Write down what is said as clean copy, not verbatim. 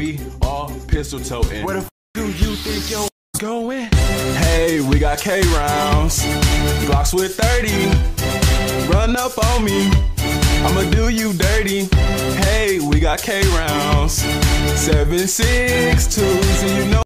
we all pistol toting. Where the f do you think your going? Hey, we got K rounds, Glocks with 30. Run up on me, I'ma do you dirty. Hey, we got K rounds, 7.62s, and you know